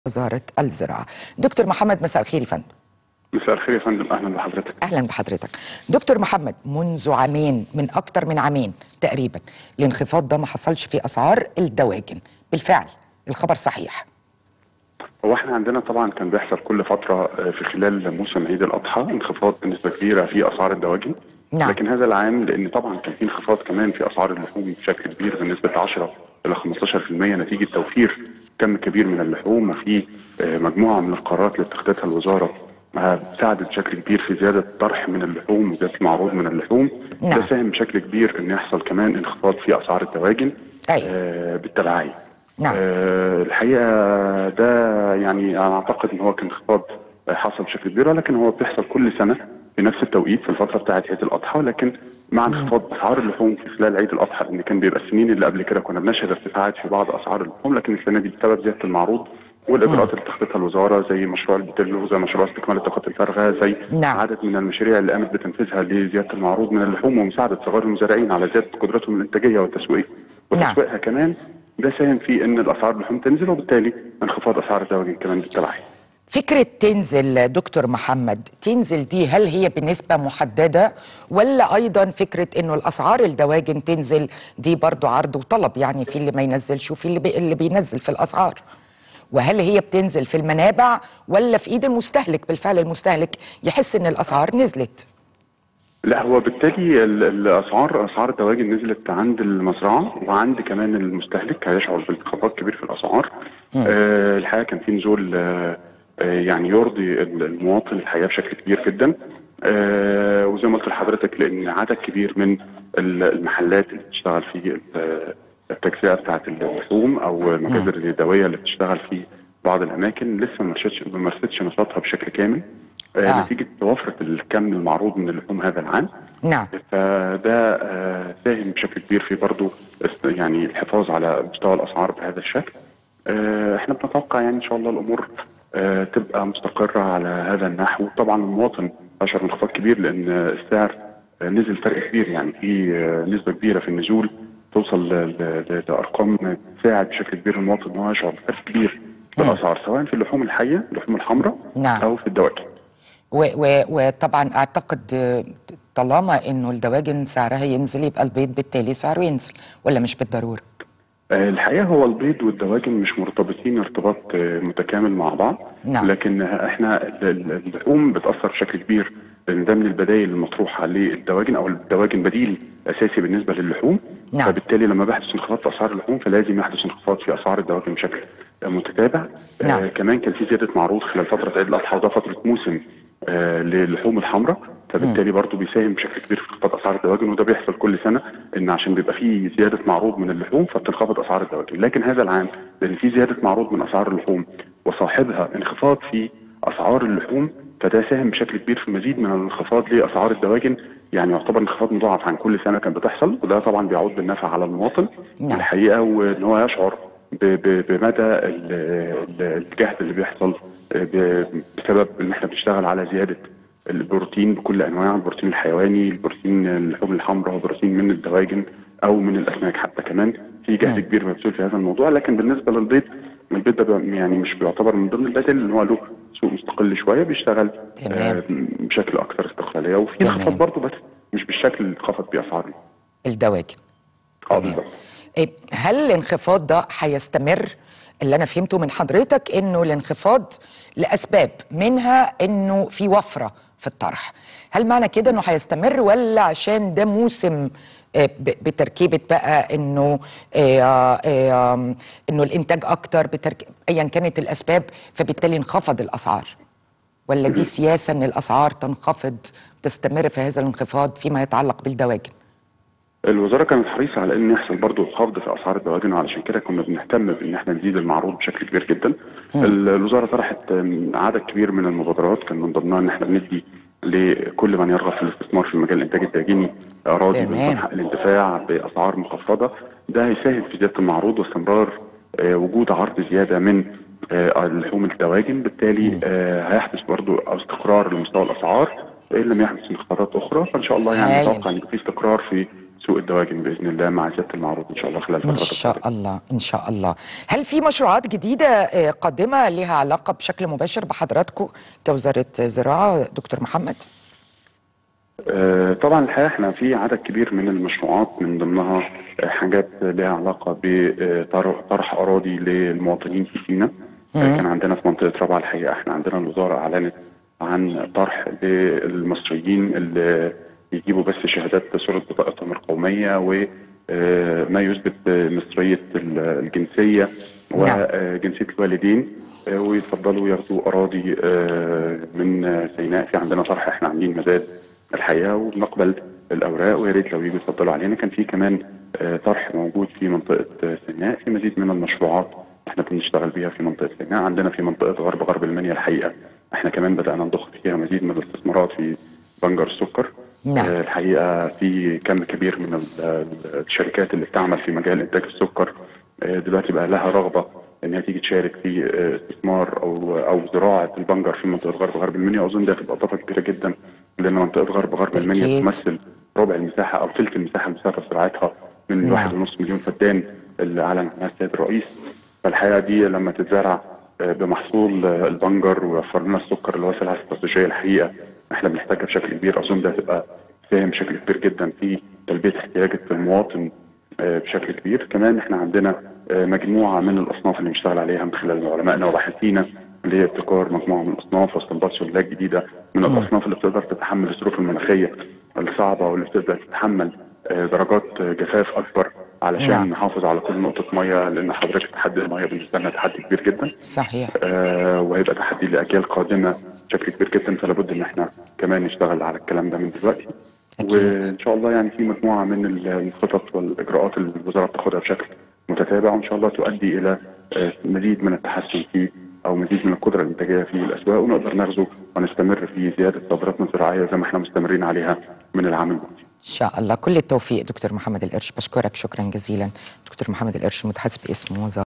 وزارة الزراعة. دكتور محمد، مساء الخير يا فندم. مساء الخير يا فندم، اهلا بحضرتك. اهلا بحضرتك. دكتور محمد، منذ عامين، من اكتر من عامين تقريبا، الانخفاض ده ما حصلش في اسعار الدواجن. بالفعل الخبر صحيح؟ هو احنا عندنا طبعا كان بيحصل كل فتره في خلال موسم عيد الاضحى انخفاض بنسبه كبيره في اسعار الدواجن. نعم. لكن هذا العام لان طبعا كان في انخفاض كمان في اسعار اللحوم بشكل كبير بنسبه 10 الى 15% نتيجه توفير كم كبير من اللحوم، وفي مجموعه من القرارات اللي اتخذتها الوزاره ساعدت بشكل كبير في زياده الطرح من اللحوم وزياده المعروض من اللحوم. نعم. ده ساهم بشكل كبير ان يحصل كمان انخفاض في اسعار الدواجن. أيوة. بالتبعية. نعم. الحقيقه ده يعني انا اعتقد ان هو كان انخفاض حصل بشكل كبير، ولكن هو بيحصل كل سنه في نفس التوقيت في الفتره بتاعه عيد الاضحى. لكن مع انخفاض اسعار اللحوم في خلال عيد الاضحى، لان كان بيبقى السنين اللي قبل كده كنا بنشهد ارتفاعات في بعض اسعار اللحوم، لكن السنه دي بسبب زياده المعروض والاجراءات اللي اتخذتها الوزاره زي مشروع البتلو، زي مشروع استكمال الطاقات الفارغه، زي نعم. عدد من المشاريع اللي قامت بتنفيذها لزياده المعروض من اللحوم ومساعده صغار المزارعين على زياده قدرتهم الانتاجيه وتسويقها كمان. ده ساهم في ان الاسعار اللحوم تنزل، وبالتالي انخفاض اسعار الدواجن كمان بالتبعية. فكرة تنزل دكتور محمد، تنزل دي هل هي بنسبة محددة، ولا أيضا فكرة إنه الأسعار الدواجن تنزل دي برضو عرض وطلب؟ يعني في اللي ما ينزلش وفي اللي بينزل في الأسعار. وهل هي بتنزل في المنابع ولا في إيد المستهلك؟ بالفعل المستهلك يحس إن الأسعار نزلت. لا، هو بالتالي اسعار الدواجن نزلت عند المزرعه وعند كمان المستهلك هيشعر بانخفاض كبير في الاسعار. الحقيقه كان في نزول يعني يرضي المواطن الحقيقه بشكل كبير جدا. وزي ما قلت لحضرتك لان عدد كبير من المحلات اللي بتشتغل في التجزئه بتاعه اللحوم او المجازر اليدويه اللي بتشتغل في بعض الاماكن لسه ما مارستش نشاطها بشكل كامل نتيجه وفره الكم المعروض من اللحوم هذا العام. نعم. فده ساهم بشكل كبير في برضه يعني الحفاظ على مستوى الاسعار بهذا الشكل. احنا بنتوقع يعني ان شاء الله الامور تبقى مستقره على هذا النحو. طبعا المواطن اشعر بانخفاض كبير لان السعر نزل فرق كبير، يعني في نسبه كبيره في النزول توصل لارقام تساعد بشكل كبير المواطن ان هو يشعر بفرق كبير في الاسعار سواء في اللحوم الحيه، اللحوم الحمراء، نعم. او في الدواجن. وطبعا اعتقد طالما انه الدواجن سعرها ينزل يبقى البيض بالتالي سعره ينزل، ولا مش بالضروره؟ الحقيقه هو البيض والدواجن مش مرتبطين ارتباط متكامل مع بعض. نعم. لكن احنا اللحوم بتاثر بشكل كبير لان ده من البدائل المطروحه للدواجن، او الدواجن بديل اساسي بالنسبه للحوم. نعم. فبالتالي لما بيحدث انخفاض في اسعار اللحوم فلازم يحدث انخفاض في اسعار الدواجن بشكل متتابع. نعم. كمان كان في زياده معروض خلال فتره عيد الاضحى، وده فتره موسم للحوم الحمراء، فبالتالي برضه بيساهم بشكل كبير في انخفاض اسعار الدواجن. وده بيحصل كل سنه ان عشان بيبقى في زياده معروض من اللحوم فبتنخفض اسعار الدواجن. لكن هذا العام لان في زياده معروض من اسعار اللحوم وصاحبها انخفاض في اسعار اللحوم، فده ساهم بشكل كبير في مزيد من الانخفاض لاسعار الدواجن. يعني يعتبر انخفاض مضاعف عن كل سنه كان بتحصل، وده طبعا بيعود بالنفع على المواطن. نعم. الحقيقه وان هو يشعر بمدى الجهد اللي بيحصل بسبب ان احنا بنشتغل على زياده البروتين بكل انواعه، البروتين الحيواني، البروتين اللحوم الحمراء، وبروتين من الدواجن او من الاسماك حتى كمان. في جهد كبير مبذول في هذا الموضوع. لكن بالنسبه للبيض، البيض ده يعني مش بيعتبر من ضمن البدائل، ان هو له سوق مستقل شويه بيشتغل بشكل اكثر استقلاليه، وفي انخفاض برضه بس مش بالشكل اللي انخفض بيه اسعار الدواجن. بالظبط. هل الانخفاض ده هيستمر؟ اللي انا فهمته من حضرتك انه الانخفاض لاسباب منها انه في وفره في الطرح. هل معنى كده انه هيستمر، ولا عشان ده موسم بتركيبه بقى انه انه الانتاج اكتر ايا كانت الاسباب فبالتالي انخفض الاسعار؟ ولا دي سياسه ان الاسعار تنخفض تستمر في هذا الانخفاض فيما يتعلق بالدواجن؟ الوزاره كانت حريصه على ان يحصل برضه خفض في اسعار الدواجن، وعلشان كده كنا بنهتم بان احنا نزيد المعروض بشكل كبير جدا. الوزاره طرحت عدد كبير من المبادرات كان من ضمنها ان احنا بندي لكل من يرغب في الاستثمار في مجال الانتاج الداجيني اراضي من حق الانتفاع باسعار مخفضه. ده هيساهم في زياده المعروض واستمرار وجود عرض زياده من لحوم الدواجن. بالتالي هيحدث برضه استقرار لمستوى الاسعار ان لم يحدث انخفاضات اخرى. فان شاء الله يعني نتوقع ان في استقرار في سوق الدواجن باذن الله مع زياده المعروض ان شاء الله خلال إن الفترات شاء القادمه. الله إن شاء الله. هل في مشروعات جديدة قادمة لها علاقة بشكل مباشر بحضراتكم كوزارة زراعة دكتور محمد؟ طبعا الحقيقه احنا في عدد كبير من المشروعات، من ضمنها حاجات لها علاقه بطرح اراضي للمواطنين في سيناء. كان عندنا في منطقه رابعه الحقيقه احنا عندنا الوزاره اعلنت عن طرح للمصريين اللي يجيبوا بس شهادات صوره بطاقتهم القوميه وما يثبت مصريه الجنسيه وجنسيه الوالدين، ويتفضلوا ياخدوا اراضي من سيناء. في عندنا طرح احنا عاملين مزاد الحقيقه وبنقبل الاوراق، ويا ريت لو يجوا يتفضلوا علينا. كان في كمان طرح موجود في منطقه سيناء، في مزيد من المشروعات احنا بنشتغل بيها في منطقه سيناء. عندنا في منطقه غرب المنيا الحقيقه احنا كمان بدانا نضخ فيها مزيد من الاستثمارات في بنجر السكر. نعم. الحقيقه في كم كبير من الشركات اللي بتعمل في مجال انتاج السكر دلوقتي بقى لها رغبه انها تيجي تشارك في استثمار او زراعه البنجر في منطقه غرب المنيا. اظن ده هتبقى اضافه كبيره جدا، لان منطقه غرب المنيا تمثل ربع المساحه او ثلث المساحه المساحه زراعتها من 1.5 مليون فدان اللي اعلن عنها السيد الرئيس. فالحقيقه دي لما تتزرع بمحصول البنجر ويوفر لنا السكر اللي هو سلعه استراتيجيه الحقيقه احنا بنحتاجها بشكل كبير، اظن ده هتبقى ساهم بشكل كبير جدا في تلبيه احتياجات المواطن بشكل كبير. كمان احنا عندنا مجموعه من الاصناف اللي بنشتغل عليها من خلال علمائنا وباحثينا، اللي هي ابتكار مجموعه من الاصناف واستنباط سلالات جديده من الاصناف اللي بتقدر تتحمل الظروف المناخيه الصعبه، واللي بتقدر تتحمل درجات جفاف اكبر علشان نحافظ على كل نقطه ميه، لان حضرتك تحدي الميه بالنسبه لنا تحدي كبير جدا. صحيح. وهيبقى تحدي لاجيال قادمه بشكل كبير جدا، فلا بد ان احنا كمان نشتغل على الكلام ده من دلوقتي. أكيد. وان شاء الله يعني في مجموعه من الخطط والاجراءات اللي الوزاره بتاخدها بشكل متتابع، وان شاء الله تؤدي الى مزيد من التحسن في او مزيد من القدره الانتاجيه في الاسواق، ونقدر نغزو ونستمر في زياده صادراتنا الزراعيه زي ما احنا مستمرين عليها من العام الماضي. إن شاء الله. كل التوفيق دكتور محمد القرش. بشكرك شكرا جزيلا دكتور محمد القرش، متحدث باسم وزارة